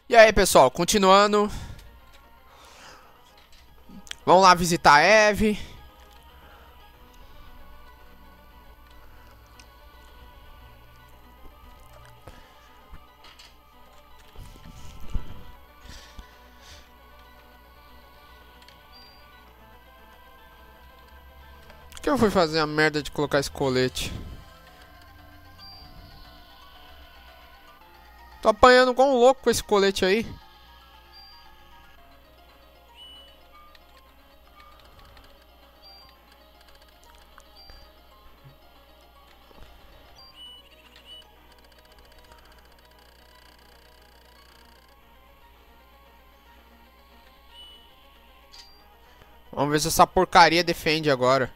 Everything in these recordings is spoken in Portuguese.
E aí, pessoal, continuando. Vamos lá visitar a Eve. Por que eu fui fazer a merda de colocar esse colete? Tô apanhando igual um louco com esse colete aí. Vamos ver se essa porcaria defende agora.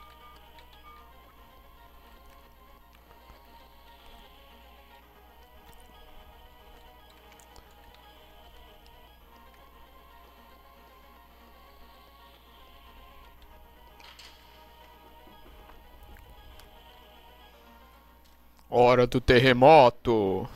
Hora do terremoto.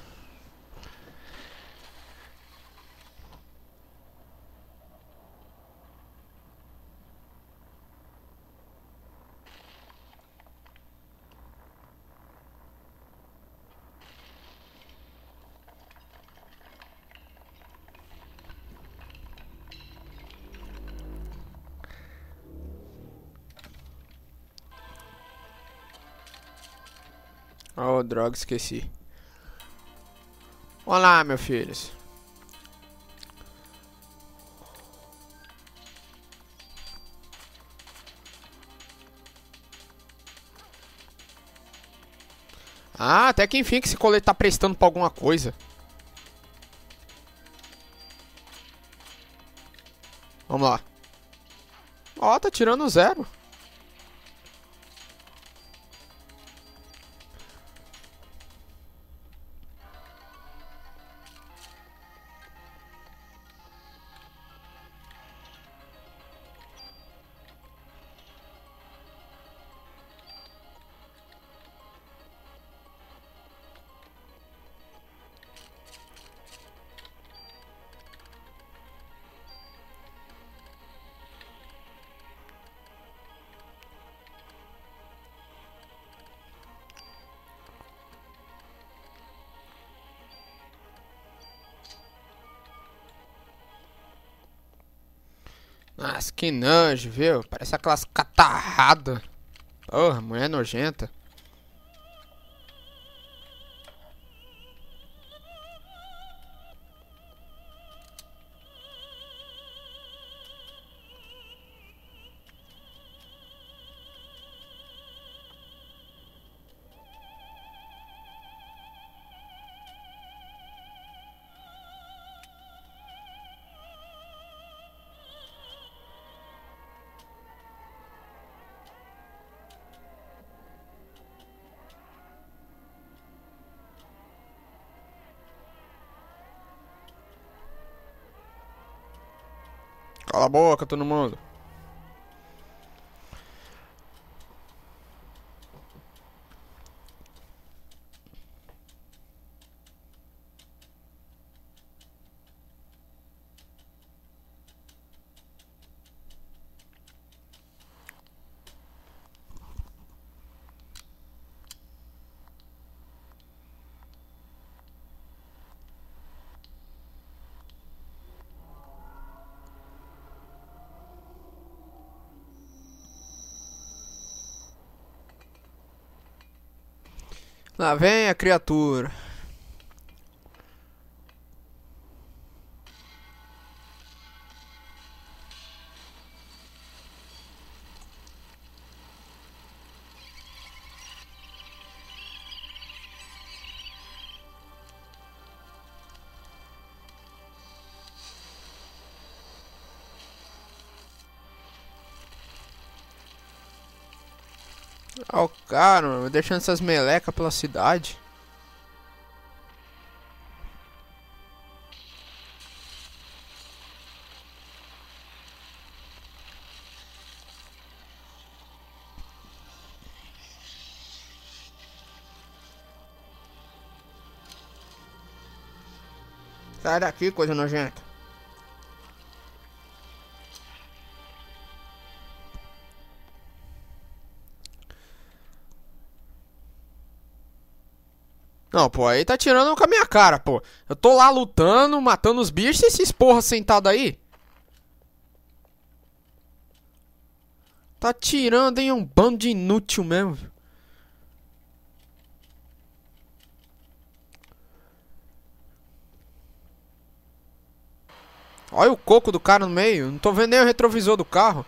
Oh, droga, esqueci. Olá, meus filhos. Ah, até que enfim que esse colete tá prestando pra alguma coisa. Vamos lá. Ó, tá tirando zero. Nossa, que nojo, viu? Parece aquelas catarradas. Porra, mulher nojenta. Cala a boca, todo mundo. Lá vem a criatura. Ó, o cara, mano, deixando essas melecas pela cidade. Sai daqui, coisa nojenta. Não, pô, aí tá tirando com a minha cara, pô. Eu tô lá lutando, matando os bichos e esses porra sentado aí. Tá tirando, hein? Um bando de inútil mesmo. Olha o coco do cara no meio. Não tô vendo nem o retrovisor do carro.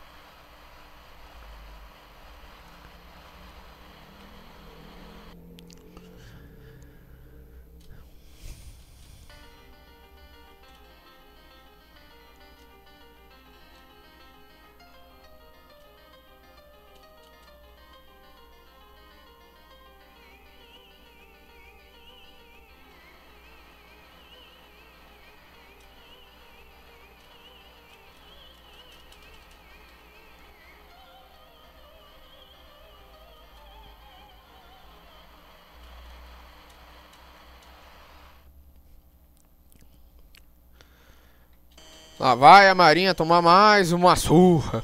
Lá vai a Marinha tomar mais uma surra.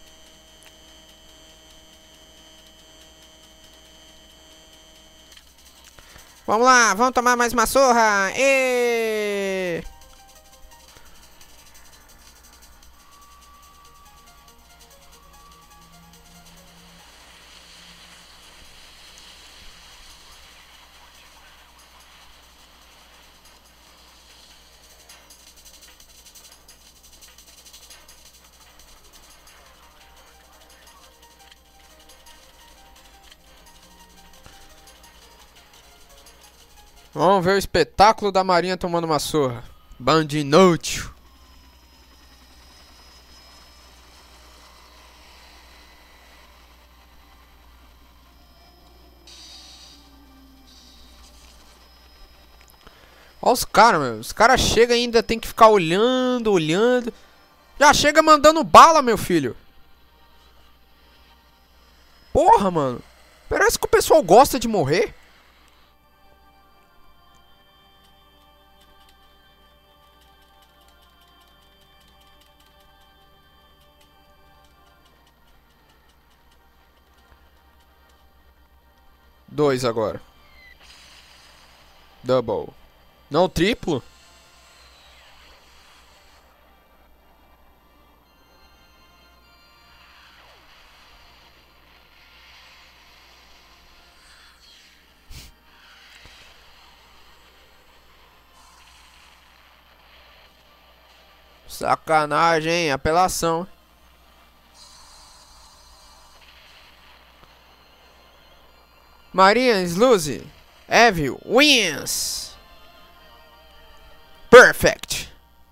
Vamos lá, vamos tomar mais uma surra. E vamos ver o espetáculo da Marinha tomando uma surra. Bando inútil. Olha os caras, meu. Os caras chegam e ainda tem que ficar olhando, olhando. Já chega mandando bala, meu filho. Porra, mano. Parece que o pessoal gosta de morrer. Dois agora. Double. Não, triplo? Sacanagem, hein? Apelação. Marinha Sluze. Evil wins. Perfect.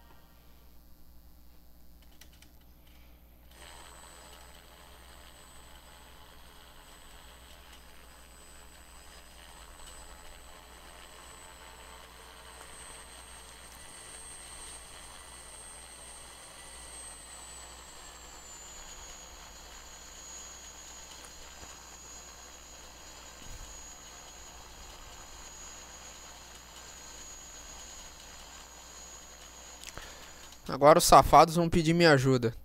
Agora os safados vão pedir minha ajuda.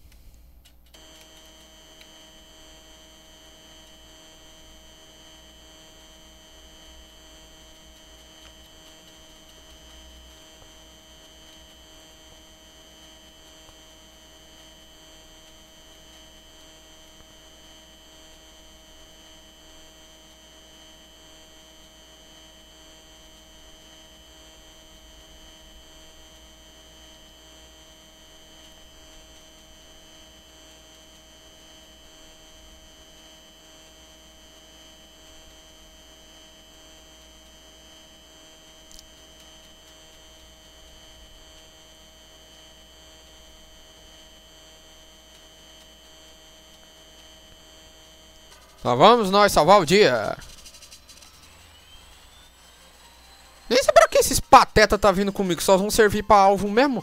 Lá vamos nós salvar o dia. Nem sei pra que esses pateta tá vindo comigo. Só vão servir pra alvo mesmo.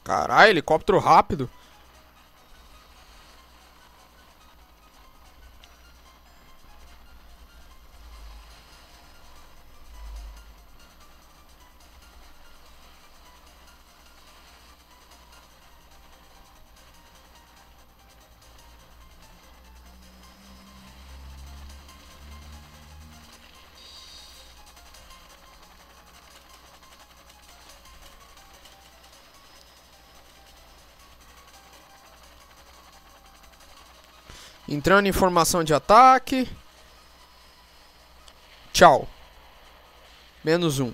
Caralho, helicóptero rápido. Entrando em formação de ataque. Tchau. -1.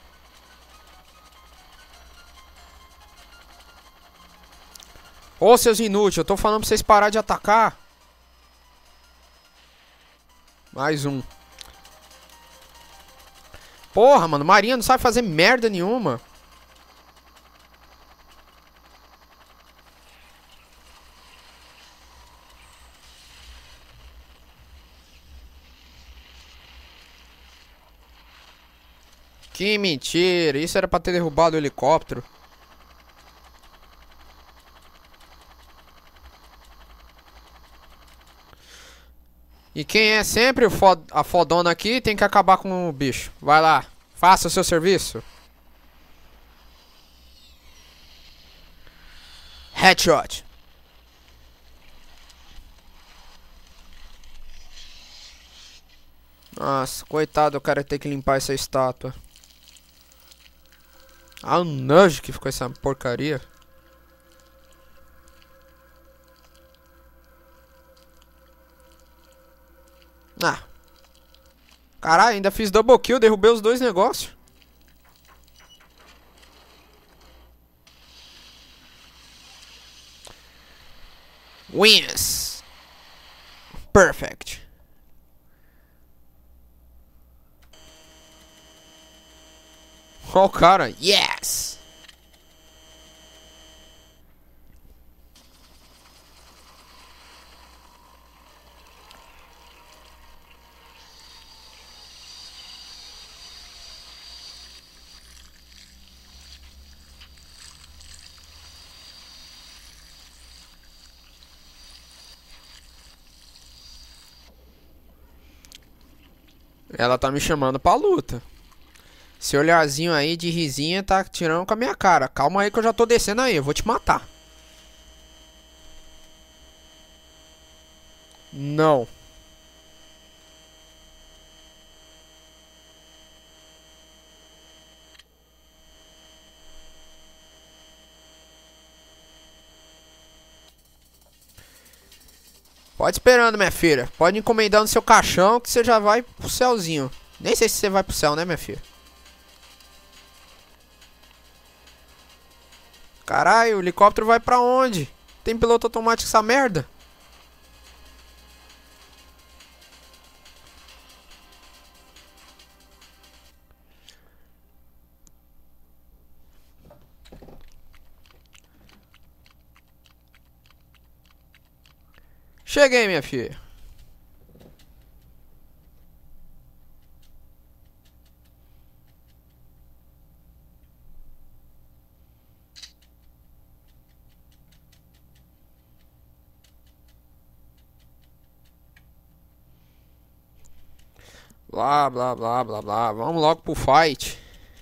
Ô, seus inúteis, eu tô falando pra vocês parar de atacar. Mais um. Porra, mano, Marinha não sabe fazer merda nenhuma. Que mentira, isso era pra ter derrubado o helicóptero. E quem é sempre a fodona aqui tem que acabar com o bicho. Vai lá, faça o seu serviço. Headshot. Nossa, coitado, o cara ter que limpar essa estátua. Ah, o nojo que ficou essa porcaria. Ah. Caralho, ainda fiz double kill, derrubei os dois negócios. Wins. Perfect. Ó o cara, yes! Ela tá me chamando pra luta. Esse olharzinho aí de risinha tá tirando com a minha cara. Calma aí que eu já tô descendo aí, eu vou te matar. Não. Pode esperando, minha filha. Pode encomendar no seu caixão que você já vai pro céuzinho. Nem sei se você vai pro céu, né, minha filha? Caralho, o helicóptero vai pra onde? Tem piloto automático essa merda? Cheguei, minha filha. Blá, blá, blá, blá, blá. Vamos logo pro fight.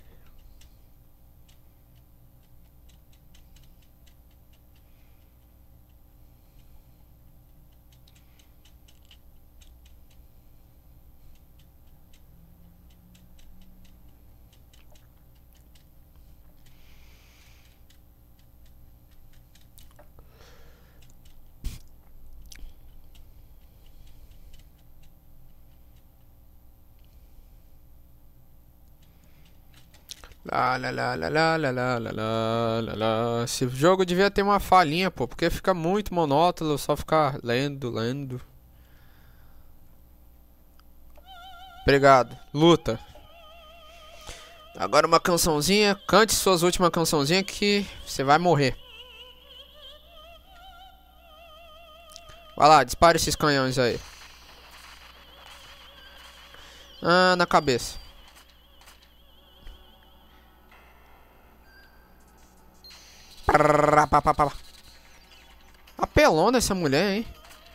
Lá, lá, lá, lá, lá, lá, lá, lá, lá, lá, lá. Esse jogo devia ter uma falhinha, pô, porque fica muito monótono só ficar lendo, lendo. Obrigado. Luta. Agora uma cançãozinha. Cante suas últimas cançãozinhas que você vai morrer. Vai lá, dispara esses canhões aí. Ah, na cabeça. pá. Apelona essa mulher, hein?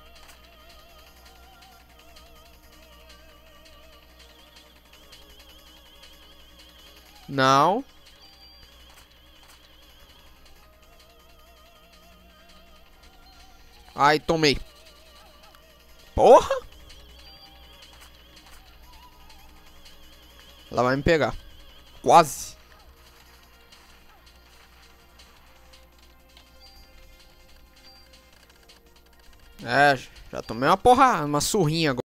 Não. Ai, tomei. Porra! Ela vai me pegar. Quase. É, já tomei uma porra, uma surrinha agora.